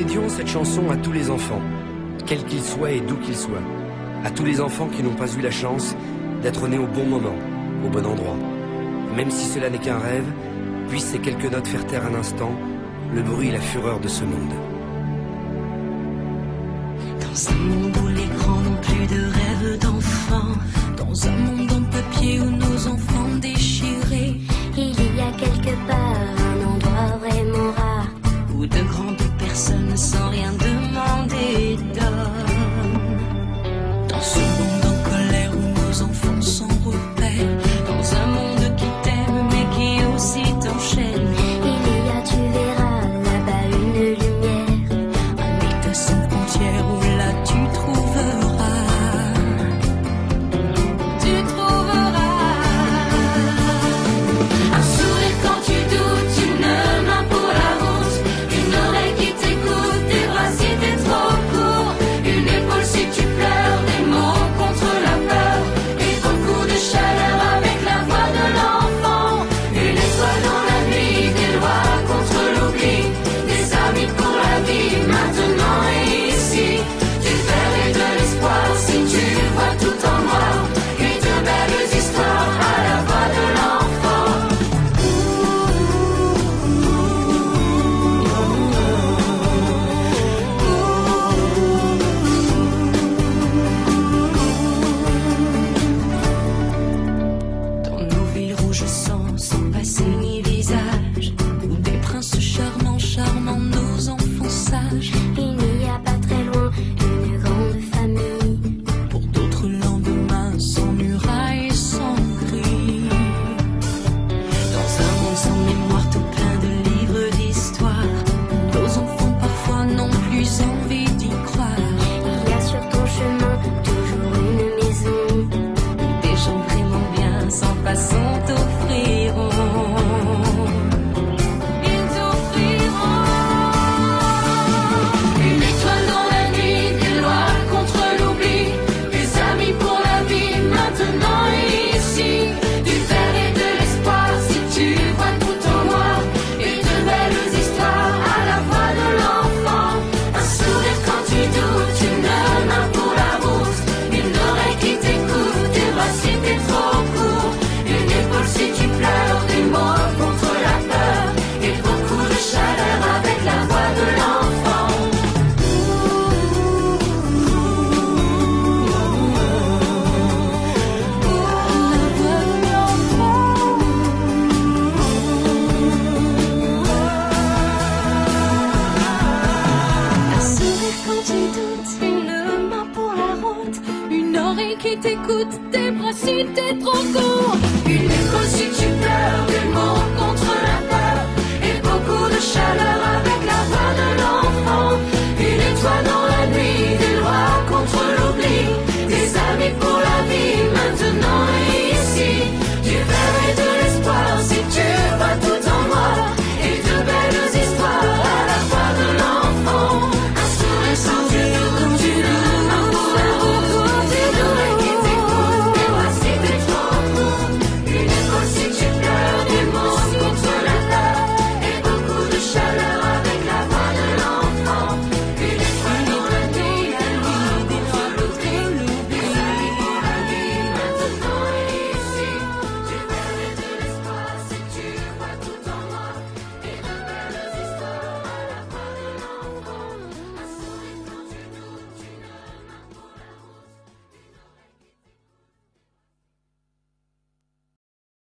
dédions cette chanson à tous les enfants, quels qu'ils soient et d'où qu'ils soient. À tous les enfants qui n'ont pas eu la chance d'être nés au bon moment, au bon endroit. Même si cela n'est qu'un rêve, puissent ces quelques notes faire taire un instant le bruit et la fureur de ce monde. Dans un monde où les grands n'ont plus de rêves d'enfants, dans un monde en papier où nos enfants déchirés, il y a quelque part un endroit vraiment rare où de grandes personnes sans rien demander donnent. Dans ce monde en colère où nos enfants s'en repèrent, dans un monde qui t'aime mais qui aussi t'enchaîne, il y a, tu verras, là-bas une lumière, un état sans frontières où là tu trouveras. Un sourire quand tu doutes, une main pour la route, une oreille qui t'écoute, des bras si t'es trop court, une épaule si tu pleures, des mots contre la peur, et beaucoup de chaleur avec la voix de l'enfant, une étoile dans la nuit, des lois contre l'oubli, des amis pour la vie, maintenant et ici, du verre et de l'espoir si tu vois tout en noir, et de belles histoires à la voix de l'enfant. Dans nos villes rouges sans passé ni visage, où des princes charmants charmant nos enfants sages, il n'y a pas très loin une grande famille, pour d'autres lendemains sans murailles, sans cris. Dans un monde sans mémoire tout plein de livres d'histoire, nos enfants parfois n'ont plus envie d'y croire. il y a sur ton chemin toujours une maison Où des gens vraiment bien sans façon t'offriront. Ils t'offriront une étoile dans la nuit, des lois contre l'oubli, des amis pour la vie, maintenant et ici, du verre et de l'espoir si tu vois tout en noir, et de belles histoires à la voix de l'enfant. Un sourire quand tu doutes, une main pour la route, une oreille qui t'écoute, des bras si t'es trop court, une épaule si tu pleures, des mots contre la peur, et beaucoup de chaleur avec la voix de l'enfant. Un sourire quand tu doutes, une main pour la route, une oreille qui t'écoute, des bras si t'es trop court, une épaule si tu pleures, des mots contre la peur, et beaucoup de chaleur avec la voix de l'enfant, une étoile